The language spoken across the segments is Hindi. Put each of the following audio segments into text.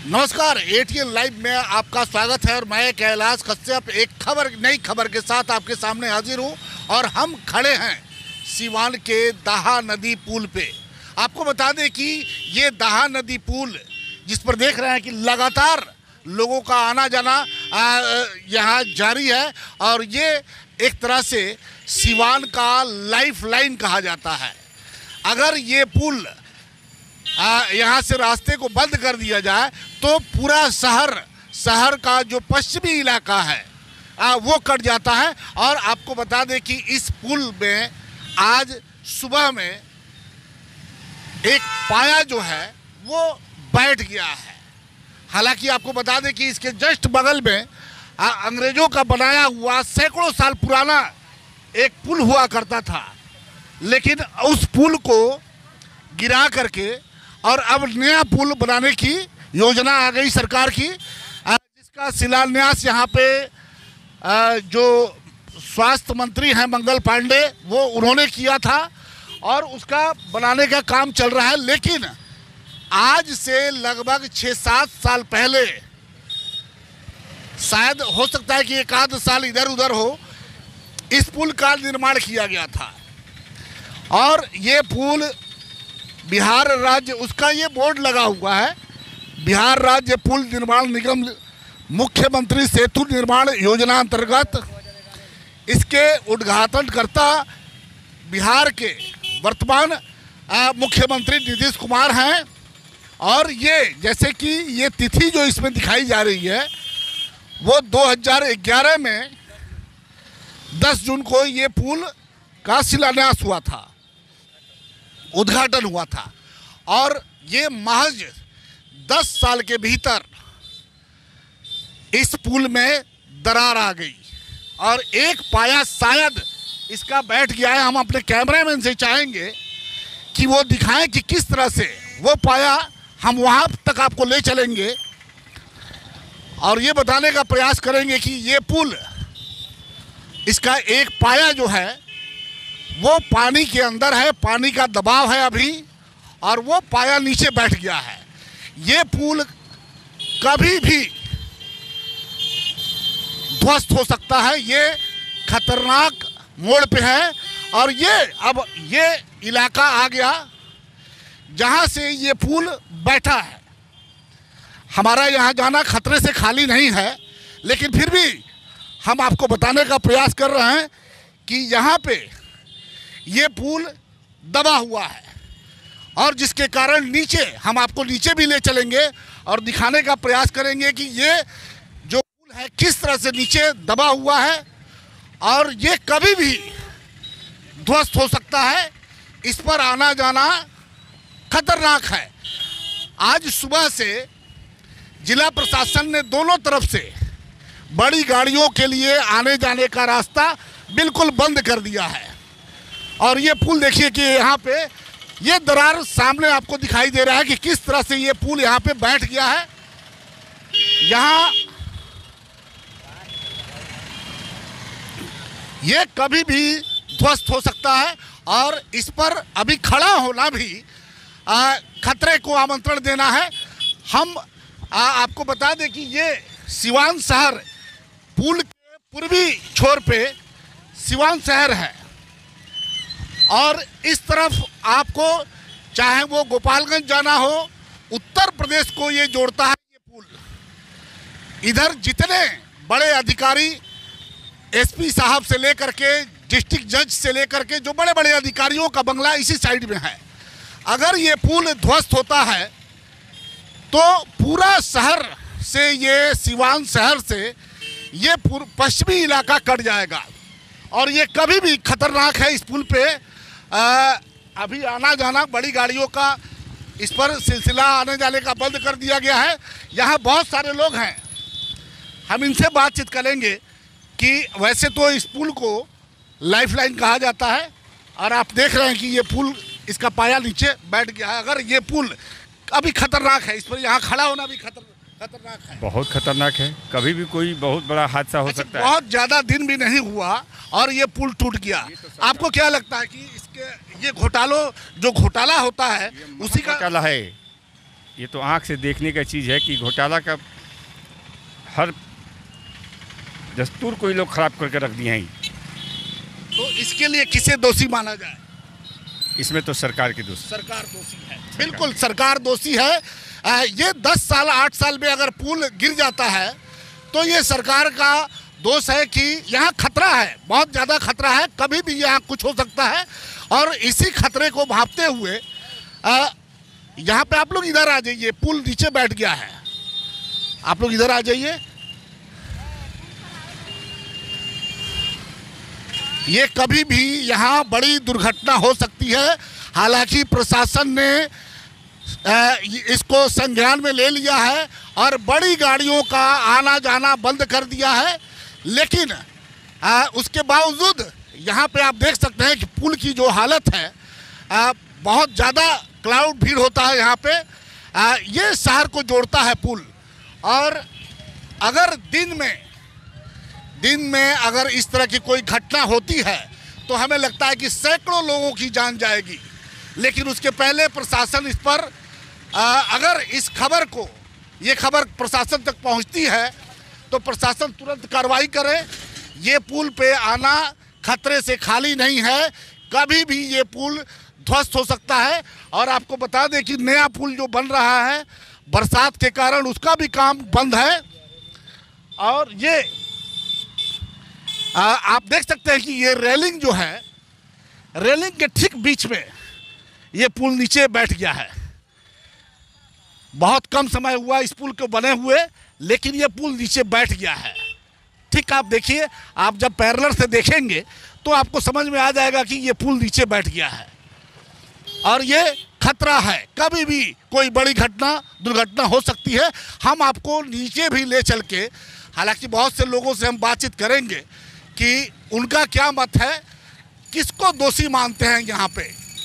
नमस्कार, एटीएन लाइव में आपका स्वागत है और मैं कैलाश कश्यप एक नई खबर के साथ आपके सामने हाजिर हूं। और हम खड़े हैं सीवान के दाहा नदी पुल पे। आपको बता दें कि ये दाहा नदी पुल जिस पर देख रहे हैं कि लगातार लोगों का आना जाना यहाँ जारी है और ये एक तरह से सीवान का लाइफ लाइन कहा जाता है। अगर ये पुल यहाँ से रास्ते को बंद कर दिया जाए तो पूरा शहर का जो पश्चिमी इलाका है वो कट जाता है। और आपको बता दें कि इस पुल में आज सुबह में एक पाया जो है वो बैठ गया है। हालांकि आपको बता दें कि इसके जस्ट बगल में अंग्रेजों का बनाया हुआ सैकड़ों साल पुराना एक पुल हुआ करता था, लेकिन उस पुल को गिरा करके और अब नया पुल बनाने की योजना आ गई सरकार की, जिसका शिलान्यास यहाँ पे जो स्वास्थ्य मंत्री हैं मंगल पांडे वो उन्होंने किया था और उसका बनाने का काम चल रहा है। लेकिन आज से लगभग 6-7 साल पहले, शायद हो सकता है कि एक आध साल इधर उधर हो, इस पुल का निर्माण किया गया था। और ये पुल बिहार राज्य, उसका ये बोर्ड लगा हुआ है, बिहार राज्य पुल निर्माण निगम मुख्यमंत्री सेतु निर्माण योजना अंतर्गत इसके उद्घाटनकर्ता बिहार के वर्तमान मुख्यमंत्री नीतीश कुमार हैं। और ये जैसे कि ये तिथि जो इसमें दिखाई जा रही है वो 2011 में 10 जून को ये पुल का शिलान्यास हुआ था, उद्घाटन हुआ था। और ये महज 10 साल के भीतर इस पुल में दरार आ गई और एक पाया शायद इसका बैठ गया है। हम अपने कैमरामैन से चाहेंगे कि वो दिखाएं कि किस तरह से वो पाया, हम वहां तक आपको ले चलेंगे और ये बताने का प्रयास करेंगे कि ये पुल, इसका एक पाया जो है वो पानी के अंदर है, पानी का दबाव है अभी, और वो पाया नीचे बैठ गया है। ये पुल कभी भी ध्वस्त हो सकता है, ये खतरनाक मोड़ पे है। और ये अब ये इलाका आ गया जहां से ये पुल बैठा है। हमारा यहाँ जाना खतरे से खाली नहीं है, लेकिन फिर भी हम आपको बताने का प्रयास कर रहे हैं कि यहाँ पे ये पुल दबा हुआ है और जिसके कारण नीचे, हम आपको नीचे भी ले चलेंगे और दिखाने का प्रयास करेंगे कि ये जो पुल है किस तरह से नीचे दबा हुआ है और ये कभी भी ध्वस्त हो सकता है। इस पर आना जाना खतरनाक है। आज सुबह से जिला प्रशासन ने दोनों तरफ से बड़ी गाड़ियों के लिए आने जाने का रास्ता बिल्कुल बंद कर दिया है। और ये पुल देखिए कि यहाँ पे ये दरार सामने आपको दिखाई दे रहा है कि किस तरह से ये पुल यहाँ पे बैठ गया है। यहाँ ये कभी भी ध्वस्त हो सकता है और इस पर अभी खड़ा होना भी खतरे को आमंत्रण देना है। हम आपको बता दें कि ये सीवान शहर, पुल के पूर्वी छोर पे सीवान शहर है और इस तरफ आपको चाहे वो गोपालगंज जाना हो, उत्तर प्रदेश को ये जोड़ता है ये पुल। इधर जितने बड़े अधिकारी, एसपी साहब से लेकर के डिस्ट्रिक्ट जज से लेकर के जो बड़े बड़े अधिकारियों का बंगला इसी साइड में है। अगर ये पुल ध्वस्त होता है तो पूरा शहर से, ये सीवान शहर से ये पश्चिमी इलाका कट जाएगा और ये कभी भी खतरनाक है। इस पुल पे अभी आना जाना बड़ी गाड़ियों का, इस पर सिलसिला आने जाने का बंद कर दिया गया है। यहाँ बहुत सारे लोग हैं, हम इनसे बातचीत करेंगे कि वैसे तो इस पुल को लाइफ लाइन कहा जाता है और आप देख रहे हैं कि ये पुल, इसका पाया नीचे बैठ गया है। अगर ये पुल अभी खतरनाक है, इस पर यहाँ खड़ा होना भी खतरनाक है, बहुत खतरनाक है। कभी भी कोई बहुत बड़ा हादसा हो सकता है। बहुत ज़्यादा दिन भी नहीं हुआ और ये पुल टूट गया। आपको क्या लगता है कि इसके ये घोटाला जो घोटाला होता है उसी का घोटाला है? ये तो आंख से देखने का चीज़ है कि घोटाला का हर दस्तूर को ये लोग ख़राब करके रख दिए हैं। तो इसके लिए किसे दोषी माना जाए? इसमें तो सरकार की दोषी, सरकार दोषी है। बिल्कुल सरकार दोषी है। ये 10 साल 8 साल में अगर पुल गिर जाता है तो ये सरकार का दोष है कि यहाँ खतरा है, बहुत ज़्यादा खतरा है, कभी भी यहाँ कुछ हो सकता है। और इसी खतरे को भांपते हुए यहाँ पे आप लोग इधर आ जाइए, पुल नीचे बैठ गया है, आप लोग इधर आ जाइए। ये कभी भी यहाँ बड़ी दुर्घटना हो सकती है। हालांकि प्रशासन ने इसको संज्ञान में ले लिया है और बड़ी गाड़ियों का आना जाना बंद कर दिया है, लेकिन उसके बावजूद यहाँ पे आप देख सकते हैं कि पुल की जो हालत है, बहुत ज़्यादा क्राउड भीड़ होता है यहाँ पे। ये शहर को जोड़ता है पुल, और अगर दिन में अगर इस तरह की कोई घटना होती है तो हमें लगता है कि सैकड़ों लोगों की जान जाएगी। लेकिन उसके पहले प्रशासन इस पर अगर इस खबर को, ये खबर प्रशासन तक पहुंचती है तो प्रशासन तुरंत कार्रवाई करे। ये पुल पे आना खतरे से खाली नहीं है, कभी भी ये पुल ध्वस्त हो सकता है। और आपको बता दें कि नया पुल जो बन रहा है, बरसात के कारण उसका भी काम बंद है। और ये आप देख सकते हैं कि ये रेलिंग जो है, रेलिंग के ठीक बीच में ये पुल नीचे बैठ गया है। बहुत कम समय हुआ इस पुल को बने हुए, लेकिन ये पुल नीचे बैठ गया है। ठीक, आप देखिए, आप जब पैरेलल से देखेंगे तो आपको समझ में आ जाएगा कि ये पुल नीचे बैठ गया है और ये खतरा है, कभी भी कोई बड़ी दुर्घटना हो सकती है। हम आपको नीचे भी ले चल के, हालांकि बहुत से लोगों से हम बातचीत करेंगे कि उनका क्या मत है, किसको दोषी मानते हैं यहाँ पे।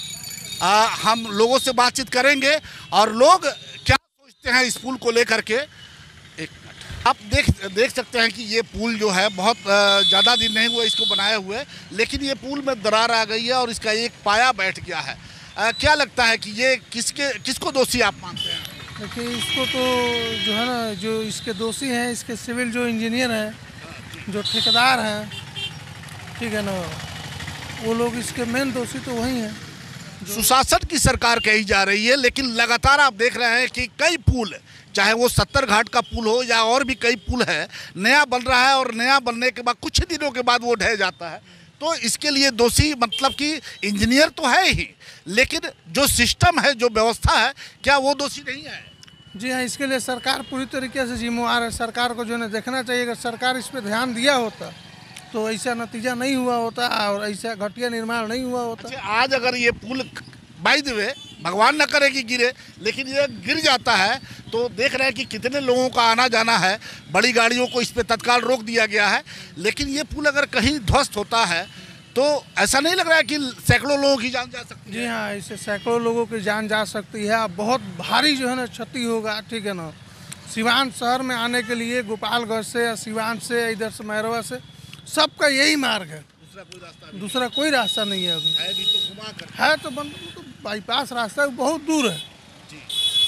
हम लोगों से बातचीत करेंगे और लोग क्या सोचते हैं इस पुल को लेकर के। एक मिनट, आप देख सकते हैं कि ये पुल जो है बहुत ज़्यादा दिन नहीं हुआ इसको बनाए हुए, लेकिन ये पुल में दरार आ गई है और इसका एक पाया बैठ गया है। क्या लगता है कि ये किसको दोषी आप मानते हैं? देखिए, इसको तो जो है ना, जो इसके दोषी हैं, इसके सिविल जो इंजीनियर हैं, जो ठेकेदार हैं, ठीक है ना, वो लोग इसके मेन दोषी तो वही हैं। सुशासन की सरकार कही जा रही है, लेकिन लगातार आप देख रहे हैं कि कई पुल, चाहे वो 70 घाट का पुल हो या और भी कई पुल है, नया बन रहा है और नया बनने के बाद कुछ दिनों के बाद वो ढह जाता है। तो इसके लिए दोषी मतलब कि इंजीनियर तो है ही, लेकिन जो सिस्टम है, जो व्यवस्था है, क्या वो दोषी नहीं है? जी हाँ, इसके लिए सरकार पूरी तरीके से जिम्मेवार है। सरकार को जो है देखना चाहिए, अगर सरकार इस पर ध्यान दिया होता तो ऐसा नतीजा नहीं हुआ होता और ऐसा घटिया निर्माण नहीं हुआ होता। अच्छा, आज अगर ये पुल बाय द वे, भगवान न करे कि गिरे, लेकिन ये गिर जाता है तो देख रहे हैं कि कितने लोगों का आना जाना है, बड़ी गाड़ियों को इस पे तत्काल रोक दिया गया है। लेकिन ये पुल अगर कहीं ध्वस्त होता है तो ऐसा नहीं लग रहा है कि सैकड़ों लोगों की जान जा सकती है? जी हाँ, इससे सैकड़ों लोगों की जान जा सकती है, बहुत भारी जो है ना क्षति होगा। ठीक है ना, सिवान शहर में आने के लिए गोपालगंज से या सिवान से, इधर से मैरवा से, सबका यही मार्ग है, दूसरा कोई रास्ता नहीं है। अभी है भी तो घुमा कर है तो बाईपास रास्ता बहुत दूर है जी।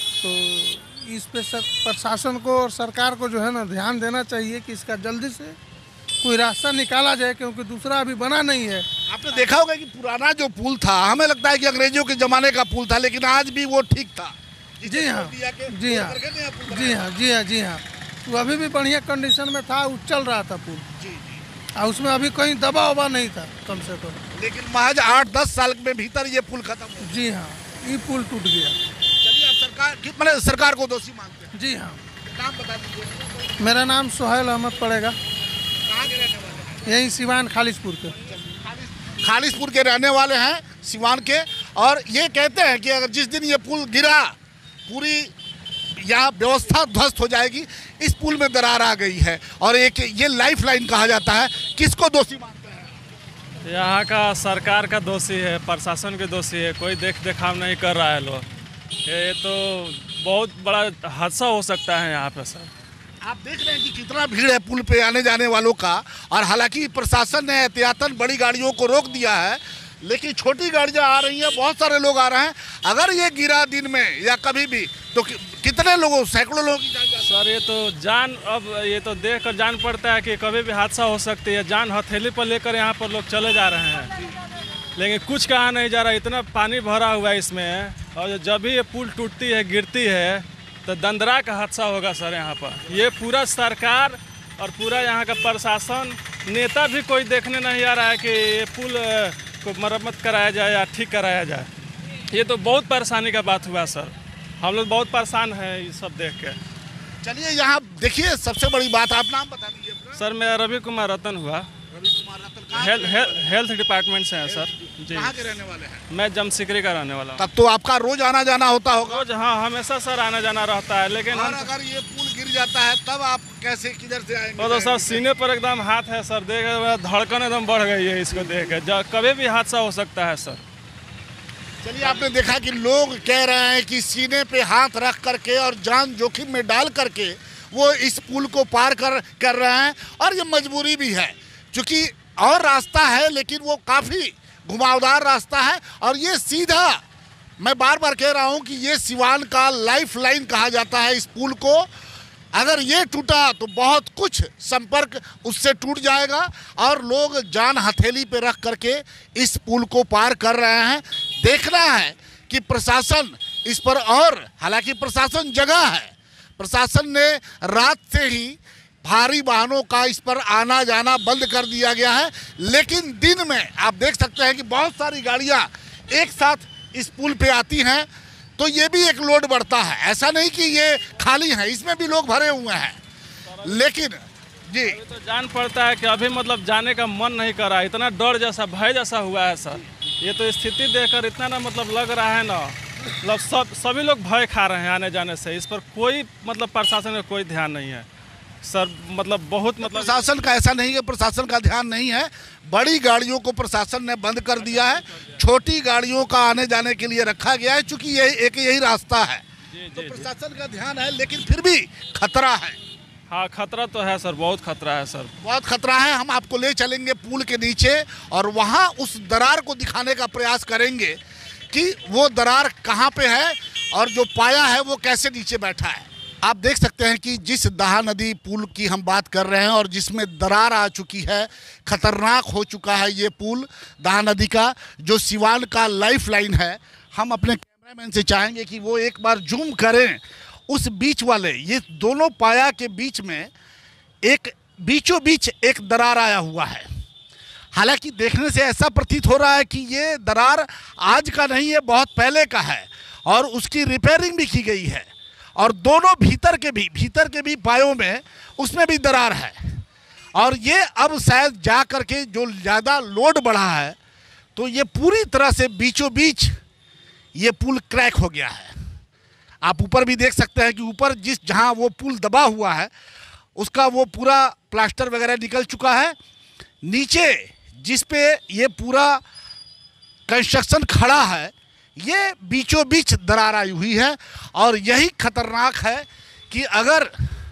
तो इस पे प्रशासन को और सरकार को जो है ना ध्यान देना चाहिए कि इसका जल्दी से कोई रास्ता निकाला जाए, क्योंकि दूसरा अभी बना नहीं है। आपने देखा होगा कि पुराना जो पुल था, हमें लगता है कि अंग्रेजों के ज़माने का पुल था, लेकिन आज भी वो ठीक था। जी हाँ, जी हाँ, जी हाँ, जी हाँ, जी हाँ, वो अभी भी बढ़िया कंडीशन में था, चल रहा था पुल जी। और उसमें अभी कहीं दबा उबा नहीं था कम से कम। लेकिन महज 8-10 साल में भीतर ये पुल खत्म हो। जी हाँ, ये पुल टूट गया। चलिए, आप सरकार को दोषी मानते हैं? जी हाँ। नाम बता दीजिए। मेरा नाम सोहेल अहमद पड़ेगा, कहाँ के रहने वाले हैं? यही सिवान खालिशपुर के। खालिशपुर के रहने वाले हैं, सिवान के। और ये कहते हैं कि अगर जिस दिन ये पुल गिरा, पूरी यहाँ व्यवस्था ध्वस्त हो जाएगी। इस पुल में दरार आ गई है और एक ये लाइफ लाइन कहा जाता है। किसको दोषी मानते हैं? यहाँ का सरकार का दोषी है, प्रशासन के दोषी है, कोई देख देखाव नहीं कर रहा है लोग। ये तो बहुत बड़ा हादसा हो सकता है यहाँ पे सर। आप देख रहे हैं कि कितना भीड़ है पुल पे आने जाने वालों का, और हालांकि प्रशासन ने एहतियातन बड़ी गाड़ियों को रोक दिया है, लेकिन छोटी गाड़ियाँ आ रही हैं, बहुत सारे लोग आ रहे हैं। अगर ये गिरा दिन में या कभी भी तो कितने लोगों, सैकड़ों लोगों की जान जाती है। सर ये तो जान, अब ये तो देख कर जान पड़ता है कि कभी भी हादसा हो सकती है। जान हथेली पर लेकर यहाँ पर लोग चले जा रहे हैं, लेकिन कुछ कहा नहीं जा रहा। इतना पानी भरा हुआ है इसमें, और जब भी ये पुल टूटती है, गिरती है, तो दंदरा का हादसा होगा सर। यहाँ पर ये पूरा सरकार और पूरा यहाँ का प्रशासन, नेता भी कोई देखने नहीं आ रहा है कि ये पुल को मरम्मत कराया जाए या ठीक कराया जाए। ये तो बहुत परेशानी का बात हुआ सर। हम लोग बहुत परेशान हैं ये सब देख के। चलिए यहाँ देखिए, सबसे बड़ी बात, आप नाम बता दीजिए अपना। सर मेरा रवि कुमार रतन हुआ, रवि कुमार रतन, कहाँ हेल्थ डिपार्टमेंट से हैं सर जी। कहाँ के रहने वाले हैं? मैं जमसिकरी का रहने वाला हूँ। तब तो आपका रोज आना जाना होता होगा। रोज, हाँ, हमेशा सर आना जाना रहता है, लेकिन और अगर ये पुल गिर जाता है तब आप कैसे, किधर से आएंगे? वो तो सर सीने पर एकदम हाथ है सर, देख मेरा धड़कन एकदम बढ़ गई है इसको देख के। कभी भी हादसा हो सकता है सर। चलिए, आपने देखा कि लोग कह रहे हैं कि सीने पे हाथ रख करके और जान जोखिम में डाल करके वो इस पुल को पार कर रहे हैं, और ये मजबूरी भी है, क्योंकि और रास्ता है लेकिन वो काफ़ी घुमावदार रास्ता है। और ये सीधा, मैं बार बार कह रहा हूँ कि ये सिवान का लाइफ लाइन कहा जाता है इस पुल को। अगर ये टूटा तो बहुत कुछ संपर्क उससे टूट जाएगा, और लोग जान हथेली पे रख करके इस पुल को पार कर रहे हैं। देखना है कि प्रशासन इस पर, और हालांकि प्रशासन जगह है, प्रशासन ने रात से ही भारी वाहनों का इस पर आना जाना बंद कर दिया गया है, लेकिन दिन में आप देख सकते हैं कि बहुत सारी गाड़ियां एक साथ इस पुल पे आती हैं, तो ये भी एक लोड बढ़ता है। ऐसा नहीं कि ये खाली है, इसमें भी लोग भरे हुए हैं। लेकिन जी, अभी तो जान पड़ता है कि अभी मतलब जाने का मन नहीं कर रहा है, इतना डर जैसा, भय जैसा हुआ है सर। ये तो स्थिति देखकर इतना ना मतलब लग रहा है ना, मतलब सभी लोग भय खा रहे हैं आने जाने से। इस पर कोई मतलब प्रशासन का कोई ध्यान नहीं है सर। मतलब बहुत मतलब प्रशासन का ऐसा नहीं है, प्रशासन का ध्यान नहीं है। बड़ी गाड़ियों को प्रशासन ने बंद कर दिया है, छोटी गाड़ियों का आने जाने के लिए रखा गया है, क्योंकि यही रास्ता है। तो प्रशासन का ध्यान है, लेकिन फिर भी खतरा है। हाँ, खतरा तो है सर, बहुत खतरा है सर, बहुत खतरा है। हम आपको ले चलेंगे पुल के नीचे, और वहाँ उस दरार को दिखाने का प्रयास करेंगे कि वो दरार कहाँ पे है और जो पाया है वो कैसे नीचे बैठा है। आप देख सकते हैं कि जिस दहा नदी पुल की हम बात कर रहे हैं और जिसमें दरार आ चुकी है, खतरनाक हो चुका है ये पुल दहा नदी का, जो सिवान का लाइफ लाइन है। हम अपने कैमरामैन से चाहेंगे कि वो एक बार जूम करें उस बीच वाले, ये दोनों पाया के बीच में एक बीचों बीच एक दरार आया हुआ है। हालांकि देखने से ऐसा प्रतीत हो रहा है कि ये दरार आज का नहीं है, बहुत पहले का है, और उसकी रिपेयरिंग भी की गई है। और दोनों भीतर के भी पायों में उसमें भी दरार है, और ये अब शायद जा करके जो ज़्यादा लोड बढ़ा है तो ये पूरी तरह से बीचों बीच ये पुल क्रैक हो गया है। आप ऊपर भी देख सकते हैं कि ऊपर जहाँ वो पुल दबा हुआ है उसका वो पूरा प्लास्टर वगैरह निकल चुका है। नीचे जिस पे ये पूरा कंस्ट्रक्शन खड़ा है, ये बीचों बीच दरार आई हुई है, और यही खतरनाक है कि अगर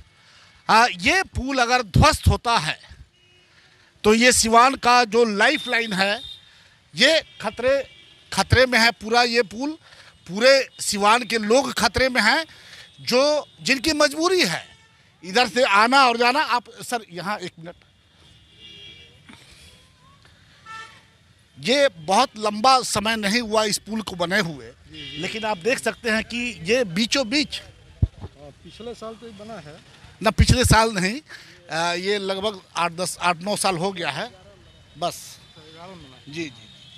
ये पुल अगर ध्वस्त होता है तो ये सिवान का जो लाइफ लाइन है ये खतरे में है। पूरा ये पुल, पूरे सिवान के लोग खतरे में हैं, जो जिनकी मजबूरी है इधर से आना और जाना। आप सर यहाँ एक मिनट, ये बहुत लंबा समय नहीं हुआ इस पुल को बने हुए, लेकिन आप देख सकते हैं कि ये बीचों बीच पिछले साल तो बना है ना, पिछले साल नहीं, ये लगभग 8-9 साल हो गया है बस। जी।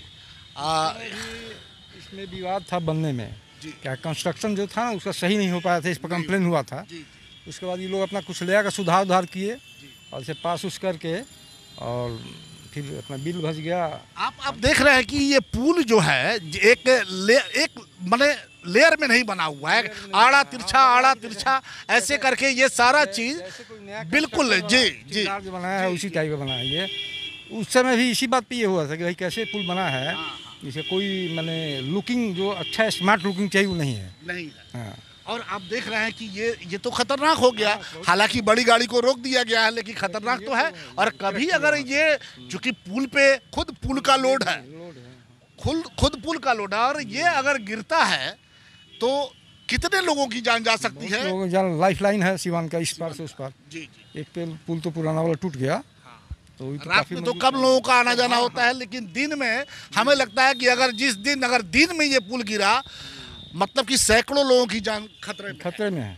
इसमें विवाद था बनने में, क्या कंस्ट्रक्शन जो था ना उसका सही नहीं हो पाया था, इस पर कंप्लेन हुआ था। उसके बाद ये लोग अपना कुछ ले आकर सुधार उधार किए और इसे पास उस करके, और फिर अपना बिल भज गया। आप देख रहे हैं कि ये पुल जो है एक माने लेयर में नहीं बना हुआ है, आड़ा तिरछा ऐसे करके ये सारा चीज बिल्कुल जी जो बनाया है उसी टाइप का बना है ये। उस समय भी इसी बात पे ये हुआ था कि भाई कैसे पुल बना है, इसे कोई माने लुकिंग जो अच्छा स्मार्ट लुकिंग चाहिए वो नहीं है। हाँ। और आप देख रहे हैं कि ये तो खतरनाक हो गया। हालांकि बड़ी गाड़ी को रोक दिया गया है, लेकिन खतरनाक तो है। और कभी अगर ये, चूंकि पुल पे खुद पुल का लोड है, खुद पुल का लोड है, और ये अगर गिरता है तो कितने लोगों की जान जा सकती है? लोग जहाँ लाइफ लाइन है सिवान का, इस पार से उस पार। जी जी। एक पुल तो पुराना वाला टूट गया, तो ये तो रात काफी में तो कम लोगों का आना जाना होता है, लेकिन दिन में हमें लगता है कि अगर दिन में ये पुल गिरा, मतलब कि सैकड़ों लोगों की जान खतरे में है।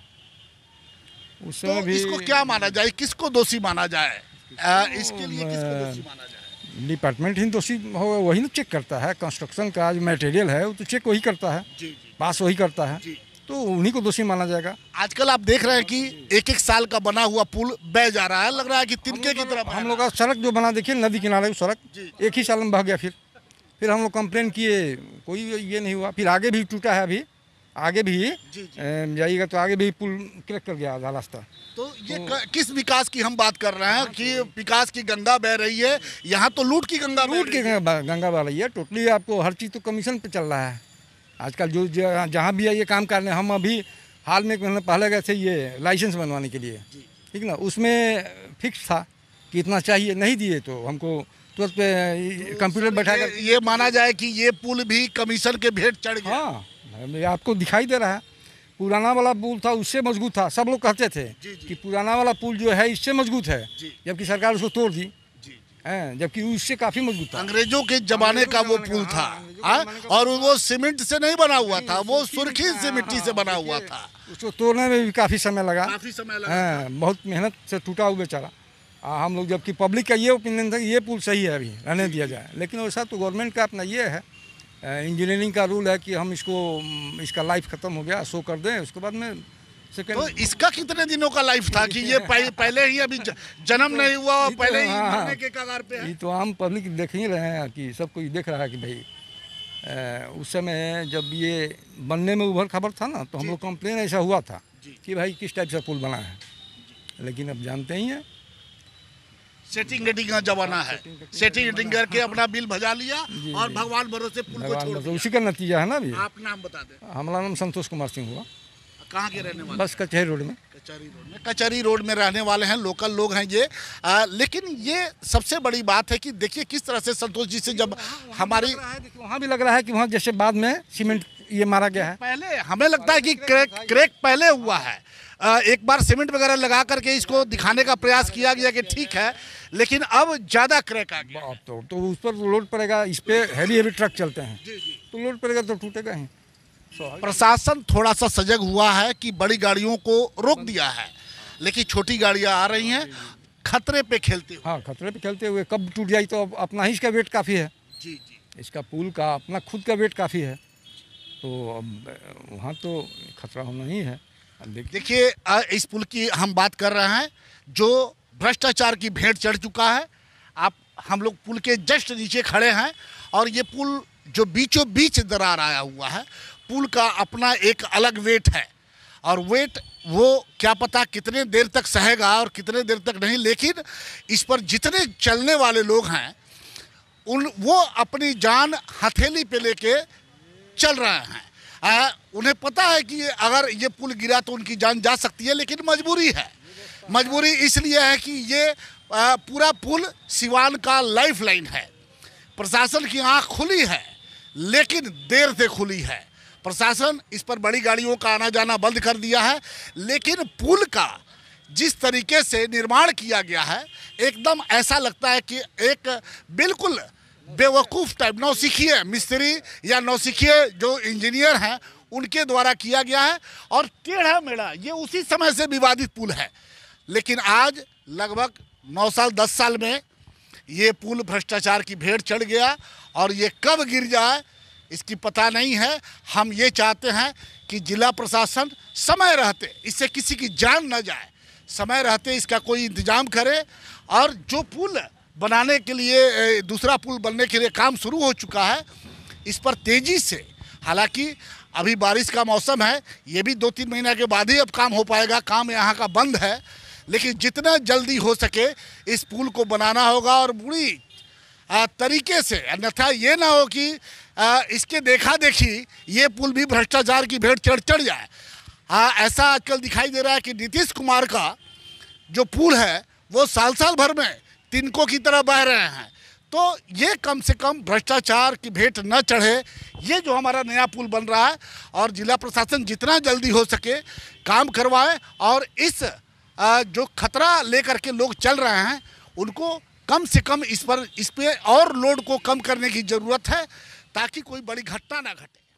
उस तो समय भी इसको क्या माना जाए, किसको दोषी माना जाए? इसके लिए किसको दोषी माना जाए? डिपार्टमेंट ही दोषी हो, वही ना चेक करता है। कंस्ट्रक्शन का जो मटेरियल है वो तो चेक वही करता है, जी पास वही करता है, जी। तो उन्हीं को दोषी माना जाएगा। आजकल आप देख रहे हैं कि एक साल का बना हुआ पुल बह जा रहा है, लग रहा है कि तिनके की तरफ। हम लोग का सड़क जो बना, देखिए नदी किनारे वो सड़क एक ही साल में बह गया। फिर हम लोग कंप्लेन किए, कोई ये नहीं हुआ। फिर आगे भी टूटा है, अभी आगे भी जाइएगा तो आगे भी पुल क्रैक कर गया आधा रास्ता। तो ये किस विकास की हम बात कर रहे हैं कि विकास की गंगा बह रही है? यहाँ तो लूट की गंगा गंगा बह रही है टोटली। आपको हर चीज़ तो कमीशन पे चल रहा है आजकल। जो जहाँ भी है ये काम कर रहे हैं। हम अभी हाल में पहले गए थे ये लाइसेंस बनवाने के लिए, ठीक ना, उसमें फिक्स था कि इतना चाहिए, नहीं दिए तो हमको तुरंत पे कंप्यूटर बैठा कर। ये माना जाए कि ये पुल भी कमीशन के भेंट चढ़ गया। हाँ, आपको दिखाई दे रहा है, पुराना वाला पुल था उससे मजबूत था। सब लोग कहते थे कि पुराना वाला पुल जो है इससे मजबूत है, जबकि सरकार उसको तोड़ दी, जबकि उससे काफ़ी मजबूत था। अंग्रेजों के जमाने का वो पुल था, और वो सीमेंट से नहीं बना हुआ था, वो सुर्खी से मिट्टी से बना हुआ था। उसको तोड़ने में भी काफ़ी समय लगा, लगा। बहुत मेहनत से टूटा हुआ बेचारा। हम लोग, जबकि पब्लिक का ये ओपिनियन था कि ये पुल सही है, अभी रहने दिया जाए। लेकिन वैसा तो गवर्नमेंट का अपना ये है, इंजीनियरिंग का रूल है कि हम इसका लाइफ ख़त्म हो गया शो कर दें, उसके बाद में सेकेंड। तो इसका कितने दिनों का लाइफ था कि ये पहले ही अभी जन्म नहीं हुआ और पहले ही मरने के कगार पे है? ये तो आम पब्लिक देख ही रहे हैं कि सब कोई देख रहा है कि भाई उस समय जब ये बनने में उभर खबर था ना, तो हम लोग कंप्लेन ऐसा हुआ था कि भाई किस टाइप से पुल बना है। लेकिन अब जानते ही हैं, सेटिंग रेटिंग का जमाना है। सेटिंग रेटिंग करके अपना बिल भजा लिया और भगवान भरोसे पुल को छोड़ दिया। उसी का नतीजा है ना। अभी आप नाम बता दें। हमारा नाम संतोष कुमार सिंह हुआ। कहाँ के रहने वाले? बस कचहरी रोड में। कचहरी रोड में रहने वाले हैं, लोकल लोग हैं ये। लेकिन ये सबसे बड़ी बात है कि देखिए किस तरह से संतोष जी से जब हमारी वहाँ भी लग रहा है कि वहाँ जैसे बाद में सीमेंट ये मारा गया है। पहले हमें लगता है कि क्रैक पहले हुआ है। एक बार सीमेंट वगैरह लगा करके इसको दिखाने का प्रयास किया गया कि ठीक है, लेकिन अब ज़्यादा क्रैक आ गया। तो उस पर लोड पड़ेगा, इस पे हैवी ट्रक चलते हैं, तो लोड पड़ेगा तो टूटेगा ही। प्रशासन थोड़ा सा सजग हुआ है कि बड़ी गाड़ियों को रोक दिया है, लेकिन छोटी गाड़ियां आ रही हैं खतरे पे खेलते हुए। हाँ, खतरे पे खेलते हुए। कब टूट जाए तो अपना ही इसका वेट काफ़ी है। जी। इसका पुल का अपना खुद का वेट काफ़ी है, तो अब वहाँ तो खतरा होना ही है। देखिए इस पुल की हम बात कर रहे हैं जो भ्रष्टाचार की भेंट चढ़ चुका है। हम लोग पुल के जस्ट नीचे खड़े हैं और ये पुल जो बीचों बीच दरार आया हुआ है, पुल का अपना एक अलग वेट है, और वेट वो क्या पता कितने देर तक सहेगा और कितने देर तक नहीं। लेकिन इस पर जितने चलने वाले लोग हैं वो अपनी जान हथेली पे लेके चल रहे हैं। उन्हें पता है कि अगर ये पुल गिरा तो उनकी जान जा सकती है, लेकिन मजबूरी है। मजबूरी इसलिए है कि ये पूरा पुल सिवान का लाइफ लाइन है। प्रशासन की आँख खुली है, लेकिन देर से खुली है। प्रशासन इस पर बड़ी गाड़ियों का आना जाना बंद कर दिया है, लेकिन पुल का जिस तरीके से निर्माण किया गया है, एकदम ऐसा लगता है कि एक बिल्कुल बेवकूफ़ टाइप, नौसिखिए मिस्त्री या नौसिखिए जो इंजीनियर हैं उनके द्वारा किया गया है। और टेढ़ा मेढ़ा ये उसी समय से विवादित पुल है, लेकिन आज लगभग 9 साल 10 साल में ये पुल भ्रष्टाचार की भेंट चढ़ गया, और ये कब गिर जाए इसकी पता नहीं है। हम ये चाहते हैं कि जिला प्रशासन समय रहते, इससे किसी की जान न जाए, समय रहते इसका कोई इंतजाम करे। और जो पुल बनाने के लिए, दूसरा पुल बनने के लिए काम शुरू हो चुका है, इस पर तेज़ी से, हालांकि अभी बारिश का मौसम है, ये भी 2-3 महीना के बाद ही अब काम हो पाएगा। काम यहाँ का बंद है, लेकिन जितना जल्दी हो सके इस पुल को बनाना होगा और बुरी तरीके से, अन्यथा ये ना हो कि इसके देखा देखी ये पुल भी भ्रष्टाचार की भेंट चढ़ जाए। ऐसा आजकल दिखाई दे रहा है कि नीतीश कुमार का जो पुल है वो साल भर में तिनकों की तरह बह रहे हैं। तो ये कम से कम भ्रष्टाचार की भेंट न चढ़े, ये जो हमारा नया पुल बन रहा है, और जिला प्रशासन जितना जल्दी हो सके काम करवाए और इस जो खतरा लेकर के लोग चल रहे हैं उनको कम से कम इस पे और लोड को कम करने की ज़रूरत है ताकि कोई बड़ी घटना ना घटे।